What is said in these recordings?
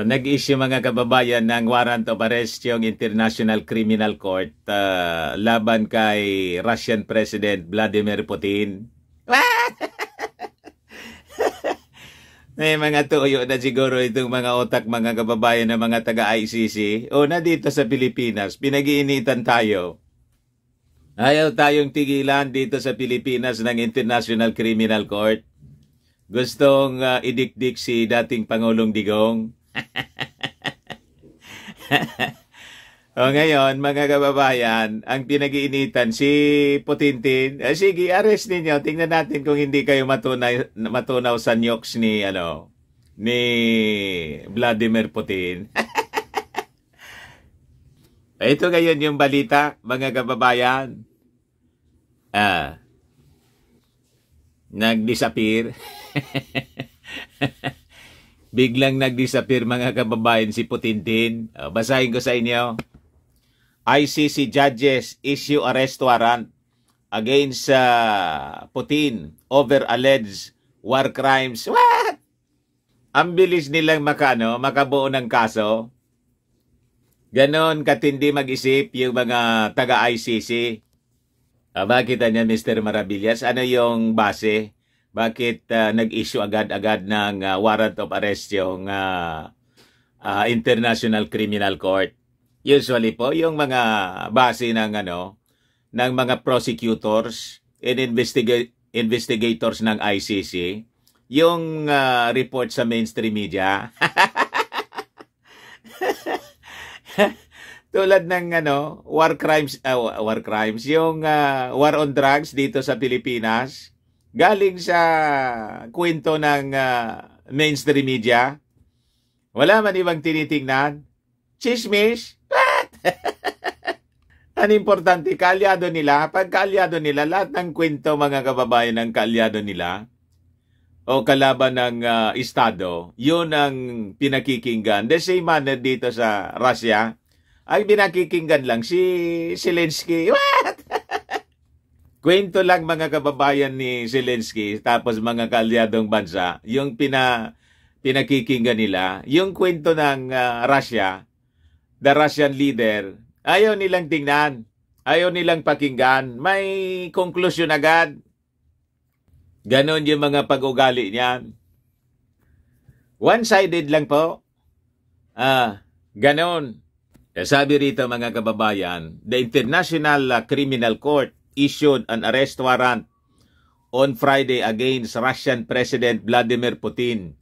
Nag-issue mga kababayan ng warrant of arrest yung International Criminal Court laban kay Russian President Vladimir Putin. May mga tuyo na siguro itong mga otak mga kababayan ng mga taga-ICC. Na dito sa Pilipinas, pinag-iinitan tayo. Ayaw tayong tigilan dito sa Pilipinas ng International Criminal Court. Gustong idikdik si dating Pangulong Digong. Ngayon, mga kababayan, ang pinag-iinitan si Putintin. Sige, arrest ninyo. Tingnan natin kung hindi kayo matunaw sa nyoks ni Vladimir Putin. Ito ngayon yung balita, mga kababayan. Nag-disappear. Biglang nag-disappear mga kababayan si Putintin. Basahin ko sa inyo. ICC judges issue arrest warrant against Putin over alleged war crimes. What? Ang bilis nilang makabuo ng kaso. Ganon katindi mag-isip yung mga taga-ICC. Makita niya Mr. Maravillas, ano yung base? Bakit nag-issue agad-agad ng warrant of arrest yung International Criminal Court? Usually po, yung mga base ng mga prosecutors and investigators ng ICC, yung report sa mainstream media. Tulad ng war crimes, yung war on drugs dito sa Pilipinas. Galing sa kwento ng mainstream media. Wala man ibang tinitingnan. Chismis. What? Ang importante, kaalyado nila. Pag kaalyado nila, lahat ng kwento mga kababayan ng kaalyado nila o kalaban ng Estado, yun ang pinakikinggan. The same manner dito sa Russia, ay pinakikinggan lang si Zelensky. What? Kwento lang mga kababayan ni Zelensky, tapos mga kaalyadong bansa, yung pinakikinggan nila, yung kwento ng Russia, the Russian leader, ayaw nilang tingnan, ayaw nilang pakinggan, may conclusion agad. Ganon yung mga pag-ugali niyan. One-sided lang po. Ganon. Sabi rito mga kababayan, the International Criminal Court issued an arrest warrant on Friday against Russian President Vladimir Putin,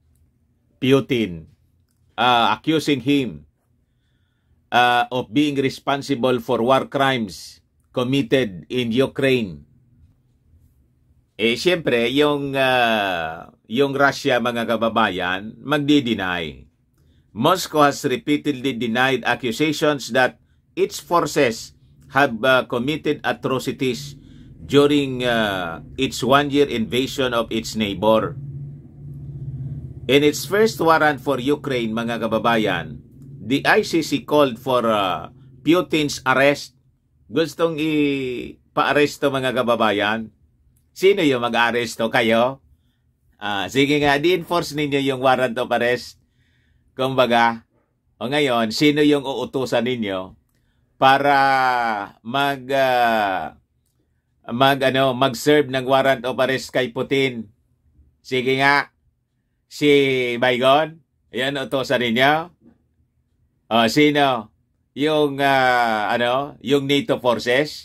accusing him of being responsible for war crimes committed in Ukraine. Siyempre, yung Russia, mga kababayan, magdi-deny. Moscow has repeatedly denied accusations that its forces have committed atrocities during its one-year invasion of its neighbor. In its first warrant for Ukraine, mga kababayan, the ICC called for Putin's arrest. Gustong ipa-aresto mga kababayan. Sino yung mag-aresto? Kayo? Sige nga, di-enforce ninyo yung warrant of arrest. Kumbaga, ngayon, sino yung uutusan ninyo para mag-serve ng warrant of arrest kay Putin? Sige nga, si Baygon, yan utusan ninyo. Sino? Yung yung NATO forces?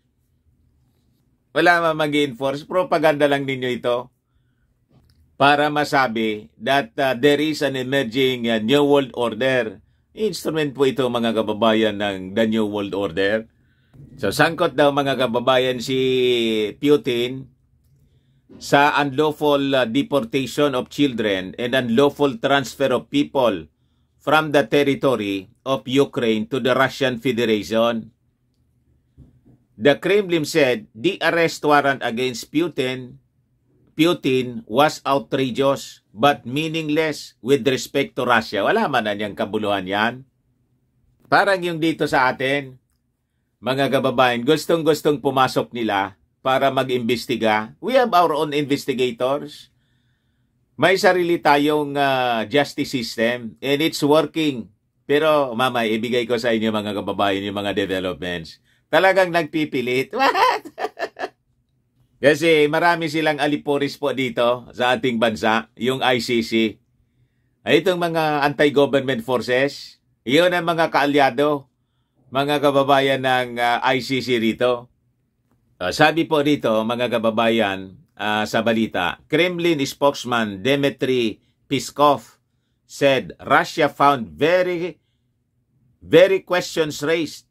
Wala mag-enforce, propaganda lang ninyo ito para masabi that there is an emerging New World Order. Instrument po ito mga kababayan ng the New World Order. So sangkot daw mga kababayan si Putin sa unlawful deportation of children and unlawful transfer of people from the territory of Ukraine to the Russian Federation. The Kremlin said the arrest warrant against Putin was outrageous but meaningless with respect to Russia. Wala man na niyang kabuluhan yan. Parang yung dito sa atin, mga kababayan, gustong-gustong pumasok nila para mag-imbestiga. We have our own investigators. May sarili tayong justice system and it's working. Pero mama, ibigay ko sa inyo mga kababayan yung mga developments. Talagang nagpipilit. What? Kasi marami silang aliporis po dito sa ating bansa, yung ICC. Itong mga anti-government forces, iyon ang mga kaalyado, mga kababayan ng ICC rito. Sabi po rito, mga kababayan, sa balita, Kremlin spokesman Dmitry Peskov said Russia found very questions raised.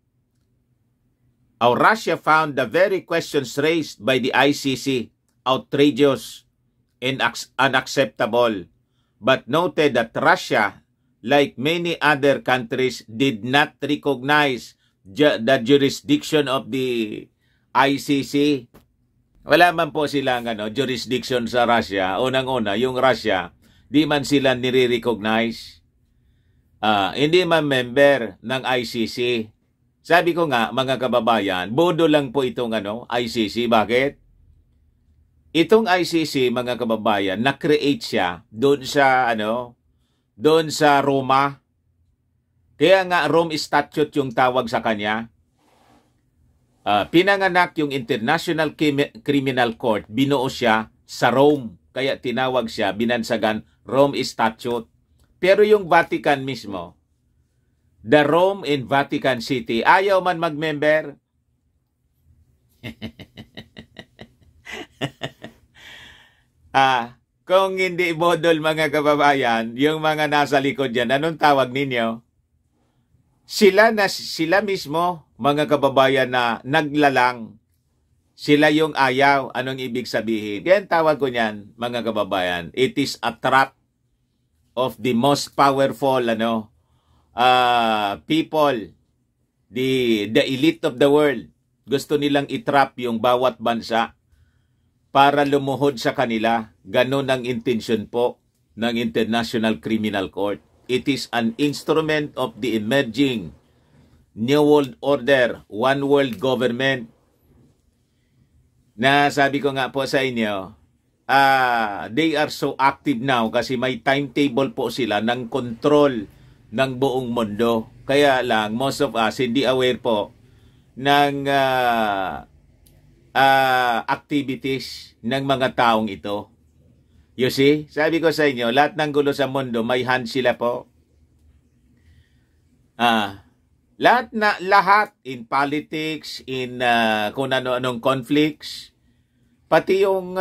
Russia found the very questions raised by the ICC outrageous and unacceptable, but noted that Russia, like many other countries, did not recognize the jurisdiction of the ICC. Wala man po silang jurisdiction sa Russia. Unang-una, yung Russia, di man sila nire-recognize. Hindi man member ng ICC. Sabi ko nga, mga kababayan, bodo lang po itong ICC. Bakit? Itong ICC, mga kababayan, na-create siya doon sa Roma. Kaya nga Rome Statute yung tawag sa kanya. Pinanganak yung International Criminal Court, binuo siya sa Rome. Kaya tinawag siya, binansagan, Rome Statute. Pero yung Vatican mismo, the Rome in Vatican City, ayaw man mag-member. Kung hindi bodol mga kababayan, yung mga nasa likod dyan, anong tawag ninyo? Sila mismo, mga kababayan na naglalang. Sila yung ayaw. Anong ibig sabihin? Yan tawag ko niyan, mga kababayan. It is a trap of the most powerful people, the elite of the world. Gusto nilang itrap yung bawat bansa para lumuhod sa kanila. Ganon ang intensyon po ng International Criminal Court. It is an instrument of the emerging New World Order, One World Government. Na sabi ko nga po sa inyo, they are so active now kasi may timetable po sila ng control ng buong mundo. Kaya lang, most of us hindi aware po ng activities ng mga taong ito. You see? Sabi ko sa inyo, lahat ng gulo sa mundo, may hand sila po. Lahat in politics, in kung ano-anong conflicts, pati yung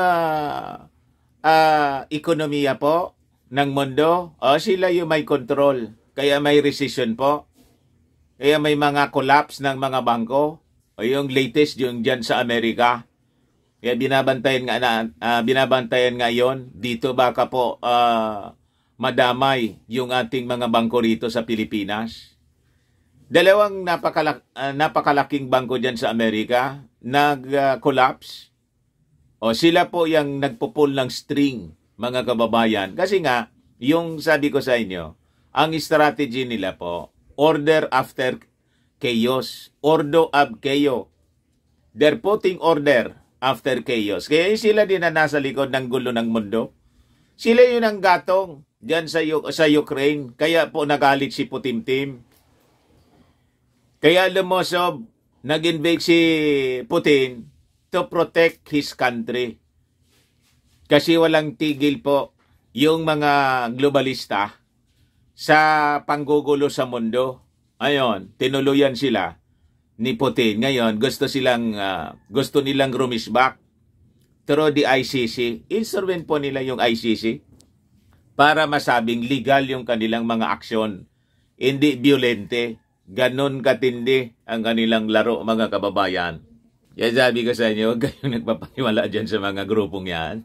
ekonomiya po ng mundo, sila yung may control. Kaya may recession po. Kaya may mga collapse ng mga bangko. O yung latest, yung dyan sa Amerika. Kaya binabantayan nga yon. Dito baka po madamay yung ating mga bangko rito sa Pilipinas. Dalawang napakalaking bangko dyan sa Amerika nag-collapse. O sila po yung nagpupul ng string, mga kababayan. Kasi nga, yung sabi ko sa inyo, ang strategy nila po, order after chaos. Ordo ab chaos. They're putting order after chaos. Kaya sila din na nasa likod ng gulo ng mundo. Sila yun ang gatong dyan sa Ukraine. Kaya po nagalit si Putin. Kaya lumusob, nag-invade si Putin to protect his country. Kasi walang tigil po yung mga globalista sa panggugulo sa mundo. Ayon, tinuluyan sila ni Putin. Ngayon, gusto nilang rumisback through the ICC. Instrument po nila yung ICC para masabing legal yung kanilang mga aksyon. Hindi violente. Ganon katindi ang kanilang laro, mga kababayan. Kaya sabi ko sa inyo, kayong nagpapaniwala dyan sa mga grupong yan.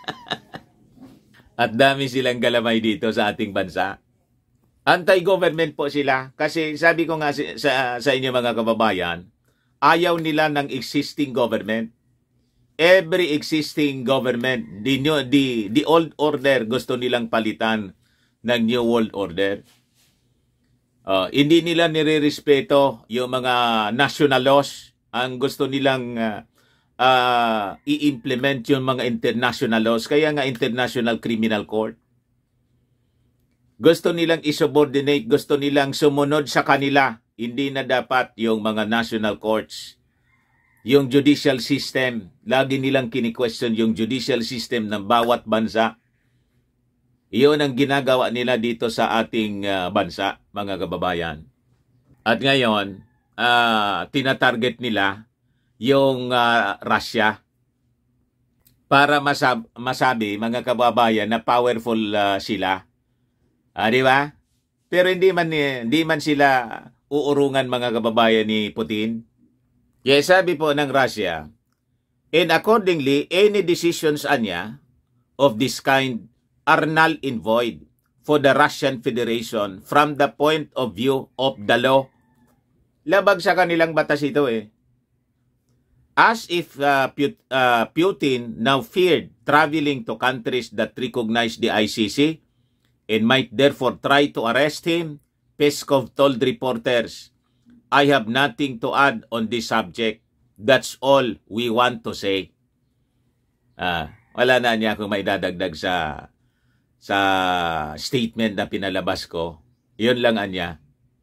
At dami silang galamay dito sa ating bansa. Anti-government po sila. Kasi sabi ko nga sa inyo mga kababayan, ayaw nila ng existing government. Every existing government, the old order, gusto nilang palitan ng new world order. Hindi nila nire-respeto yung mga national laws. Ang gusto nilang i-implement yung mga international laws. Kaya nga International Criminal Court. Gusto nilang isubordinate, gusto nilang sumunod sa kanila. Hindi na dapat yung mga national courts. Yung judicial system, lagi nilang kini-question yung judicial system ng bawat bansa. Iyon ang ginagawa nila dito sa ating bansa, mga kababayan. At ngayon, tinatarget nila yung Russia para masabi, mga kababayan, na powerful sila. Di ba? Pero hindi man sila uurungan, mga kababayan, ni Putin. Kaya sabi po ng Russia, and accordingly, any decisions anya of this kind are null and void for the Russian Federation from the point of view of the law. Labag sa kanilang batas ito eh. As if Putin now feared traveling to countries that recognize the ICC and might therefore try to arrest him, Peskov told reporters, I have nothing to add on this subject. That's all we want to say. Wala na niya kung may dadagdag sa statement na pinalabas ko. Yun lang anya.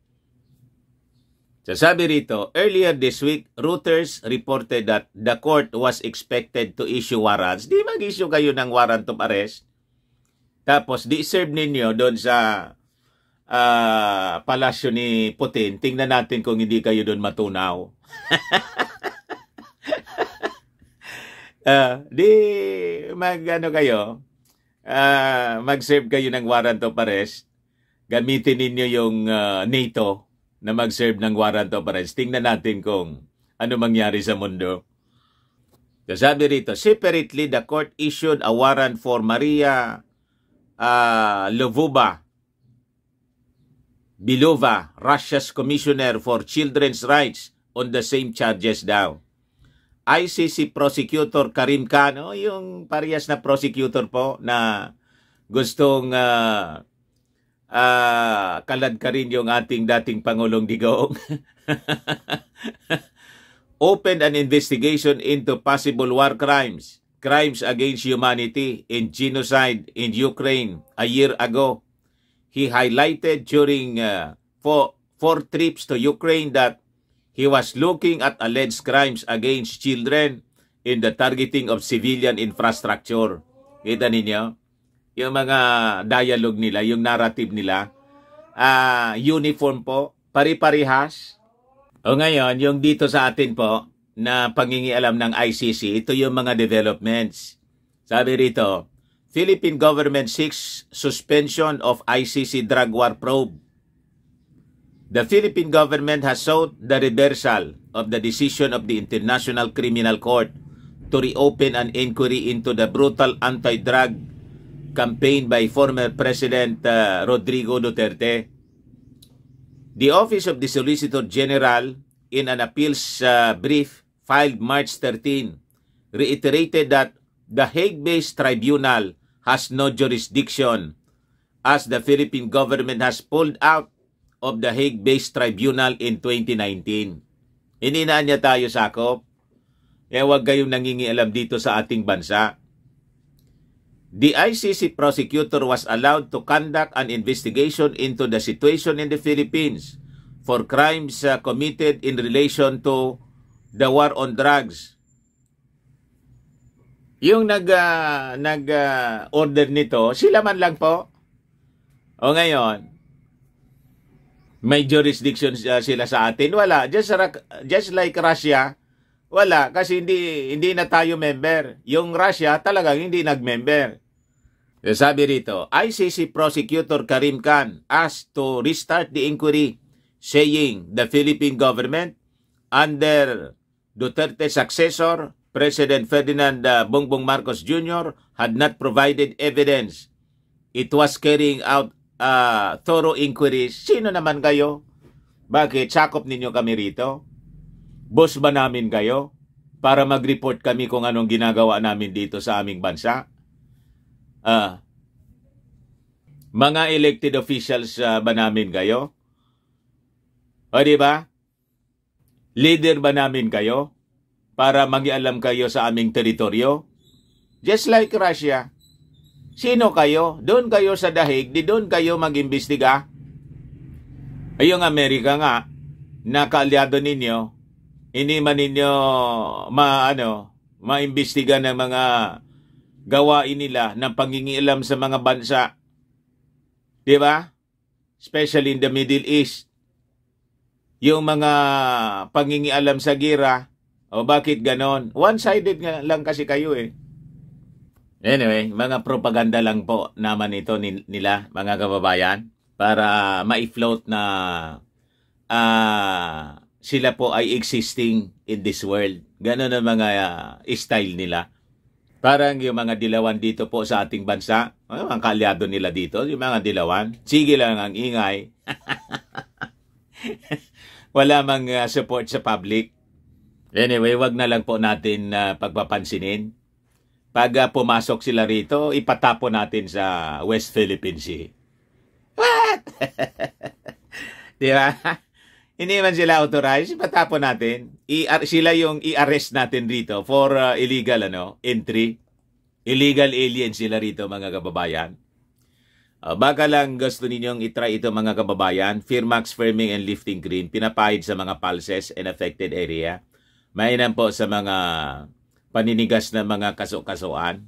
So sabi rito, earlier this week, Reuters reported that the court was expected to issue warrants. Di mag-issue kayo ng warrant of arrest. Tapos, di-serve ninyo doon sa palasyo ni Putin. Tingnan natin kung hindi kayo doon matunaw. Mag-serve kayo ng warrant of arrest. Gamitin ninyo yung NATO na mag-serve ng warrant of arrest. Tingnan natin kung ano mangyari sa mundo. Sabi rito, separately, the court issued a warrant for Maria Belova, Russia's Commissioner for Children's Rights, on the same charges daw. ICC Prosecutor Karim Khan, yung parehas na prosecutor po na gustong kalad ka rin yung ating dating Pangulong Digong. Opened an investigation into possible war crimes, crimes against humanity, and genocide in Ukraine a year ago. He highlighted during four trips to Ukraine that he was looking at alleged crimes against children in the targeting of civilian infrastructure. Kita ninyo? Yung mga dialogue nila, yung narrative nila, uniform po, pari-parihas. O ngayon, yung dito sa atin po, na pangingialam ng ICC, ito yung mga developments. Sabi rito, Philippine government seeks suspension of ICC drug war probe. The Philippine government has sought the reversal of the decision of the International Criminal Court to reopen an inquiry into the brutal anti-drug campaign by former President Rodrigo Duterte. The Office of the Solicitor General, in an appeals brief filed March 13, reiterated that the Hague-based tribunal has no jurisdiction as the Philippine government has pulled out of the Hague-based tribunal in 2019. Hindi na niya tayo sakop. Kaya huwag kayong nangingialam dito sa ating bansa. The ICC prosecutor was allowed to conduct an investigation into the situation in the Philippines for crimes committed in relation to the war on drugs. Yung nag-order nito, sila man lang po. O ngayon, may jurisdiction sila sa atin? Wala. Just like Russia, wala. Kasi hindi na tayo member. Yung Russia talagang hindi nag-member. Sabi rito, ICC Prosecutor Karim Khan asked to restart the inquiry, saying the Philippine government, under Duterte's successor, President Ferdinand Bongbong Marcos Jr., had not provided evidence. It was carrying out thorough inquiries. Sino naman kayo? Bakit? Sakop ninyo kami rito? Boss ba namin kayo? Para mag-report kami kung anong ginagawa namin dito sa aming bansa? Mga elected officials ba namin kayo? O diba? Leader ba namin kayo? para magialam kayo sa aming teritoryo? Just like Russia. Sino kayo? Doon kayo sa dahig, di doon kayo mag-imbestiga. Ay yung Amerika nga, na kaalyado ninyo, hindi man ninyo maimbestiga ng mga gawain nila ng pangingialam sa mga bansa. Di ba? Especially in the Middle East. Yung mga pangingialam sa gira, o bakit ganon? One-sided nga lang kasi kayo eh. Anyway, mga propaganda lang po naman ito nila, mga kababayan, para ma-float na sila po ay existing in this world. Ganon ang mga style nila. Parang yung mga dilawan dito po sa ating bansa, mga kaalyado nila dito, yung mga dilawan, sige lang ang ingay. Wala mang support sa public. Anyway, wag na lang po natin pagpapansinin. Pag pumasok sila rito, ipatapo natin sa West Philippine Sea. What? Di ba? Hindi man sila authorized, ipatapo natin. Sila yung i-arrest natin rito for illegal entry. Illegal alien sila rito, mga kababayan. Baka lang gusto ninyong itry ito, mga kababayan. Firmax Firming and Lifting Cream, pinapahid sa mga pulses and affected area. Mainam po sa mga paninigas na mga kaso-kasuan.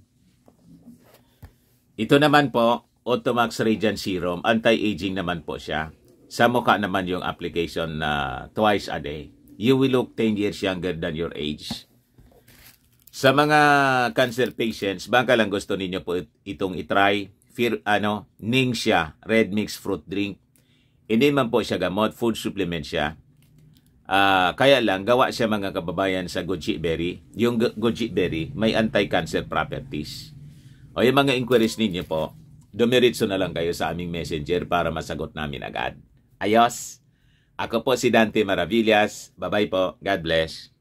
Ito naman po, Automax Radiant Serum, anti-aging naman po siya. Sa mukha naman yung application na twice a day. You will look 10 years younger than your age. Sa mga cancer patients, baka lang gusto ninyo po itong itry. Ningxia Red Mix Fruit Drink. Hindi man po siya gamot, food supplement siya. Kaya lang, gawa siya, mga kababayan, sa goji berry. Yung goji berry, may anti-cancer properties. O yung mga inquiries ninyo po, dumiritso na lang kayo sa aming messenger para masagot namin agad. Ayos! Ako po si Dante Maravillas. Bye-bye po. God bless.